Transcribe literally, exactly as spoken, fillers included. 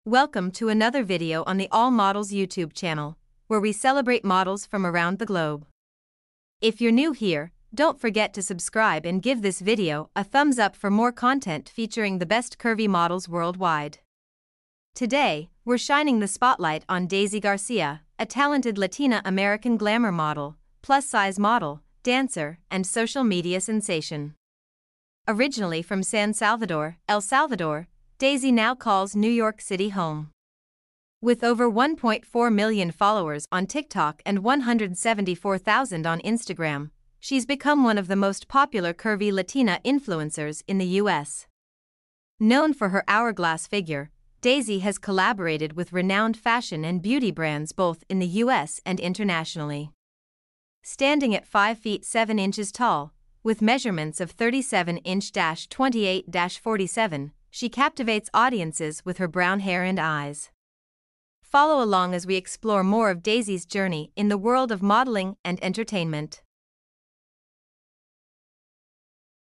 Welcome to another video on the All Models YouTube channel, where we celebrate models from around the globe. If you're new here, don't forget to subscribe and give this video a thumbs up for more content featuring the best curvy models worldwide. Today, we're shining the spotlight on Daisy Garcia, a talented Latina American glamour model, plus-size model, dancer, and social media sensation. Originally from San Salvador, El Salvador, Daisy now calls New York City home. With over one point four million followers on TikTok and one hundred seventy-four thousand on Instagram, she's become one of the most popular curvy Latina influencers in the U S. Known for her hourglass figure, Daisy has collaborated with renowned fashion and beauty brands both in the U S and internationally. Standing at five feet seven inches tall, with measurements of thirty-seven inch by twenty-eight by forty-seven, she captivates audiences with her brown hair and eyes. Follow along as we explore more of Daisy's journey in the world of modeling and entertainment.